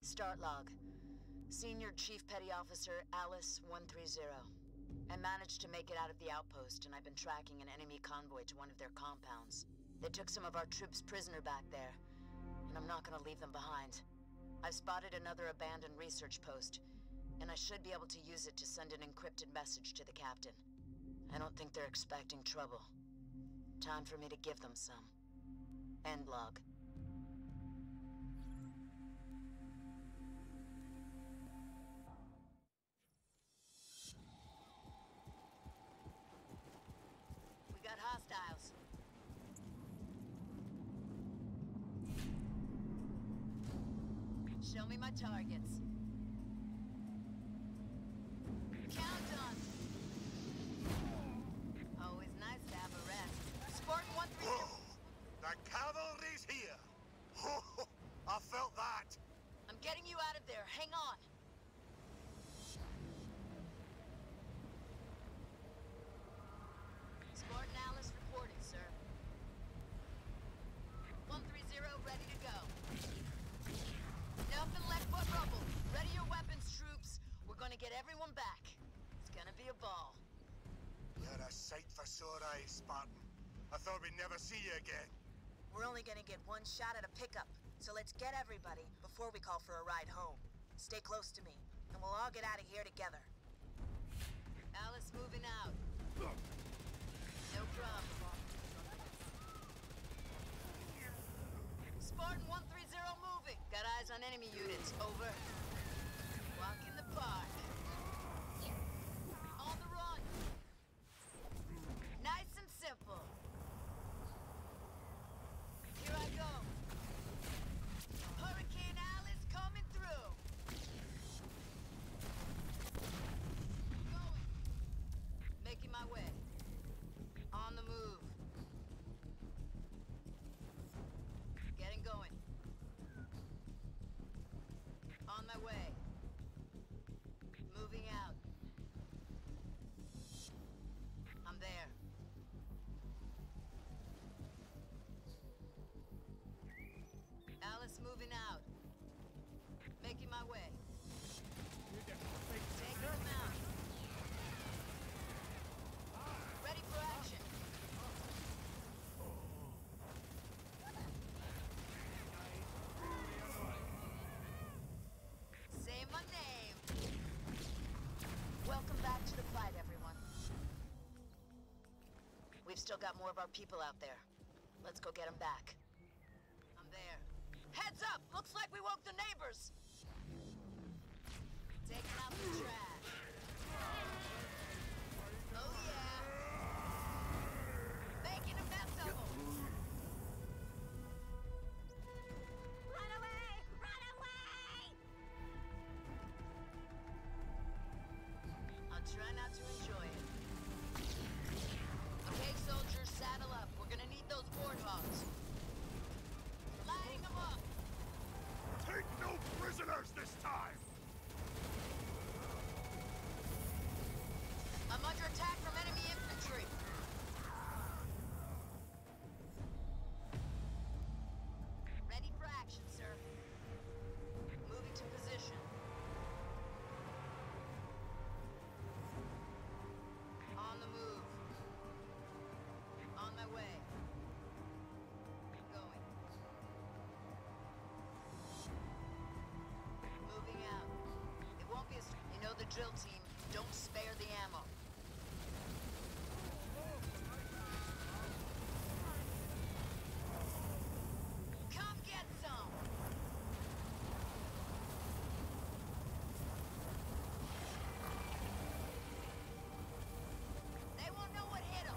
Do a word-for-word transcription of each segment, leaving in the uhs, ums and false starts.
Start log. Senior Chief Petty Officer Alice one three zero. I managed to make it out of the outpost, and I've been tracking an enemy convoy to one of their compounds. They took some of our troops prisoner back there, and I'm not gonna leave them behind. I've spotted another abandoned research post, and I should be able to use it to send an encrypted message to the captain. I don't think they're expecting trouble. Time for me to give them some. End log. We got hostiles. Show me my targets. Count on. Always nice to have a rest. Spartan one three zero. Whoa! The cavalry's here! Oh, I felt that! I'm getting you out of there. Hang on. Spartan Alice reporting, sir. one three zero ready to go. Nothing left but rubble. Ready your weapons, troops. We're gonna get everyone back. It's gonna be a ball. You're a sight for sore eyes, Spartan. I thought we'd never see you again. We're only gonna get one shot at a pickup, so let's get everybody before we call for a ride home. Stay close to me, and we'll all get out of here together. Alice moving out. No problem. Spartan one three zero moving. Got eyes on enemy units. Over. Walk in the park. On the run. Nice and simple. Here I go. Hurricane Alice coming through. Going. Making my way. On the move. Getting going. On my way. Moving out. I'm there. Alice moving out. Making my way. Take them out. Ready for action. Say my name. Welcome back to the fight, everyone. We've still got more of our people out there. Let's go get them back. I'm there. Heads up! Looks like we woke the neighbors! Taking out the trash. Oh yeah! Making a mess of them! Run away! Run away! I'll try not to enjoy it. Okay, soldiers, saddle up. We're gonna need those warthogs. Lighting them up! Take no prisoners this time! I'm under attack from enemy infantry. Ready for action, sir. Moving to position. On the move. On my way. Going. Moving out. It won't be as... You know the drill, team. Don't spare the ammo. Come get some! They won't know what hit them.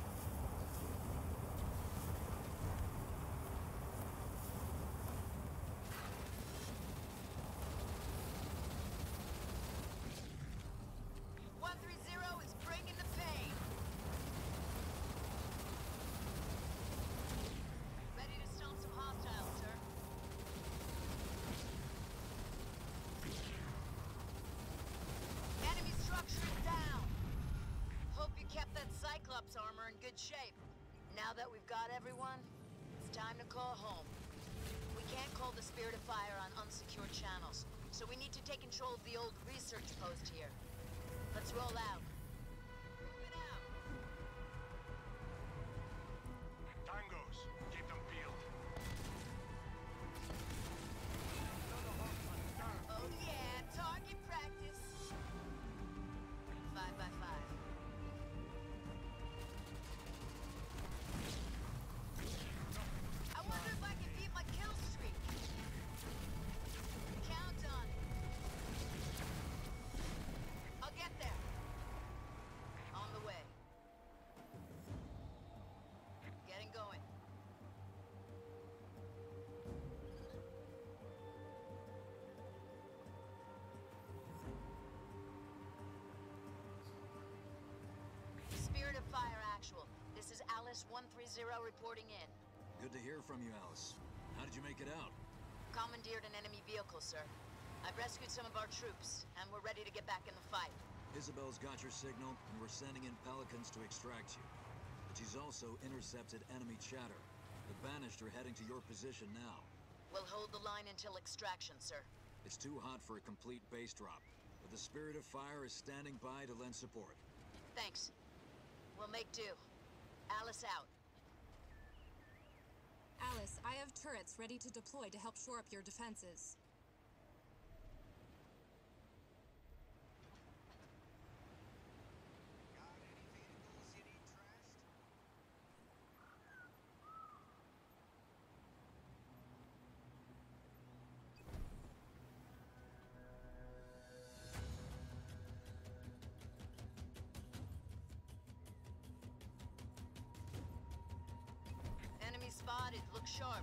one three zero is bringing the pain. Ready to stomp some hostiles, sir. Enemy structure is down. Hope you kept that Cyclops armor in good shape. Now that we've got everyone, it's time to call home. We can't call the Spirit of Fire on unsecured channels, so take control of the old research post here. Let's roll out. Moving out. Tangos, keep them peeled. Oh yeah, target practice. Five by five. I wonder if I can beat my kill streak. Count on it. I'll get there. On the way. Getting going. Spirit of Fire Actual. This is Alice one three zero reporting in. Good to hear from you, Alice. How did you make it out? Commandeered an enemy vehicle, sir. I've rescued some of our troops, and we're ready to get back in the fight. Isabel's got your signal, and we're sending in Pelicans to extract you. But she's also intercepted enemy chatter. The Banished are heading to your position now. We'll hold the line until extraction, sir. It's too hot for a complete base drop, but the Spirit of Fire is standing by to lend support. Thanks. We'll make do. Alice out. Alice, I have turrets ready to deploy to help shore up your defenses. Enemy spotted. Look sharp.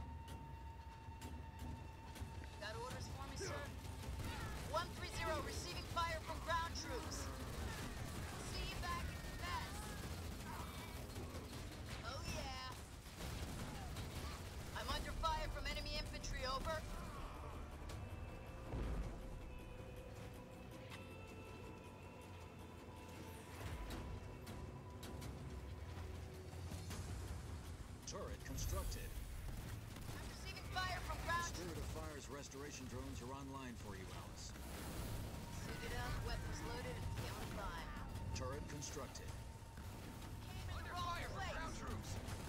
Got orders for me, sir? one three zero receiving fire from ground troops. See you back in the mess. Oh, yeah. I'm under fire from enemy infantry, over. Turret constructed. I'm receiving fire from ground troops. Spirit of Fire's restoration drones are online for you, Alice. Suited up, weapons loaded, and feeling fine. Turret constructed. Came in the wrong place. troops.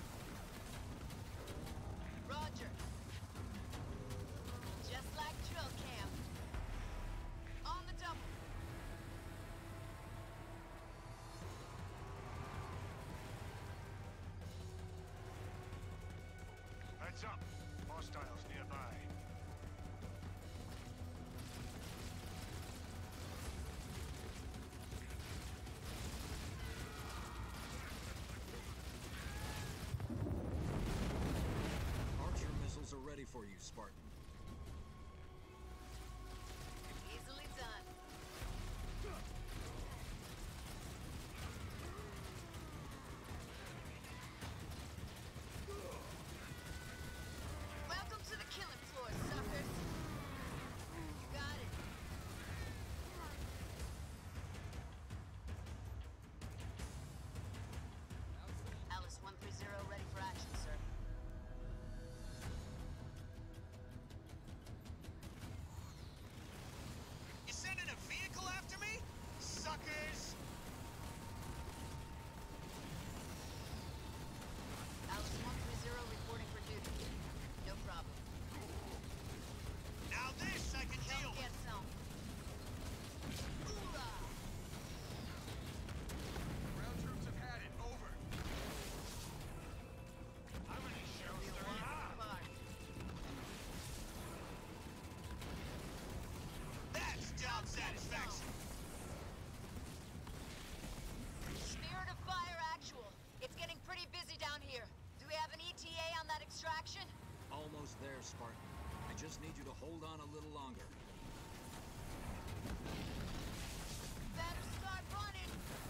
Roger. Just like drill camp. On the double. Heads up. Hostiles nearby. Archer missiles are ready for you, Spartan. Easily done. Welcome to the killing floor, suckers. You got it. Alice one three zero ready for action, sir. You sending a vehicle after me? Suckers! Alice one three zero reporting for duty. No problem. Now this I can deal Don't with. get some. Hoorah! Ground troops have had it. Over. How many shells Be do a we walk in have? the park. That's job satisfaction. Spirit of Fire Actual. It's getting pretty busy down here. Do we have an E T A on that extraction? Almost there, Spartan. I just need you to hold on a little longer. Better start running.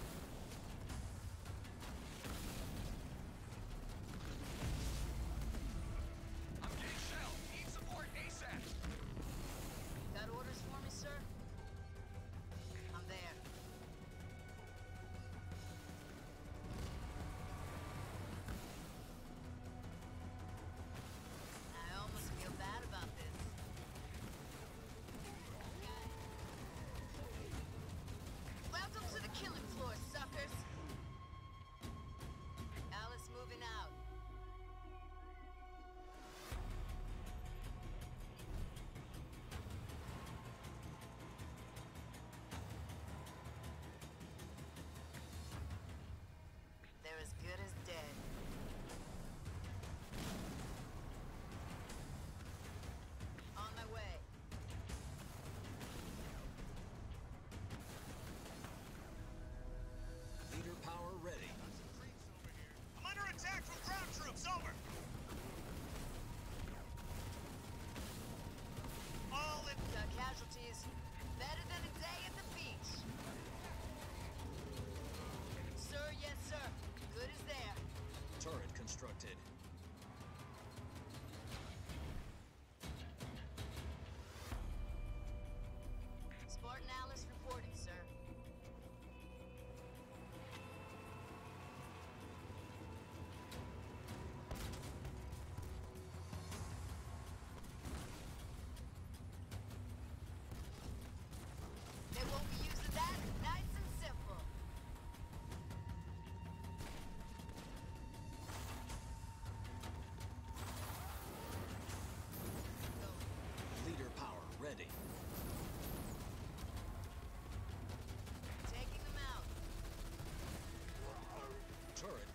I'm getting shelled. Need support ASAP. Got orders for me, sir? I'm there. I almost feel bad about this.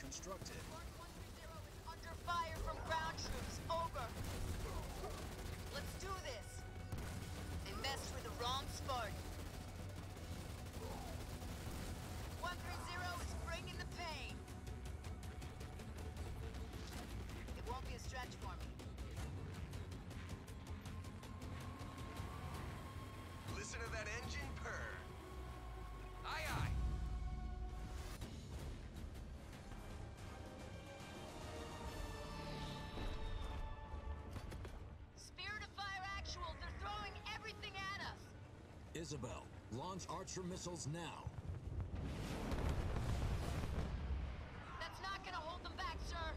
constructed. Spartan one three zero is under fire from ground troops. Over. Let's do this. They messed with the wrong Spartan. one three zero is bringing the pain. It won't be a stretch for me. Listen to that engine purr. Aye, aye. Spirit of Fire actual, they're throwing everything at us. Isabel, launch Archer missiles now. That's not gonna hold them back, sir.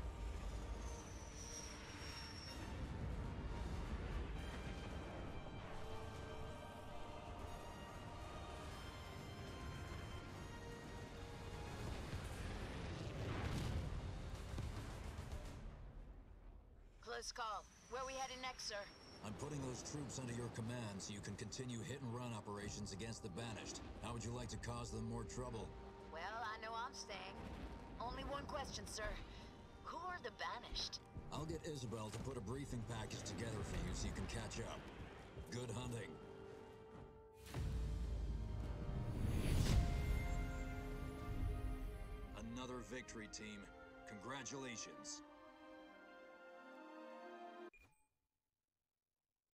Close call. Where we headed next, sir? I'm putting those troops under your command so you can continue hit-and-run operations against the Banished. How would you like to cause them more trouble? Well, I know I'm staying. Only one question, sir. Who are the Banished? I'll get Isabel to put a briefing package together for you so you can catch up. Good hunting. Another victory, team. Congratulations.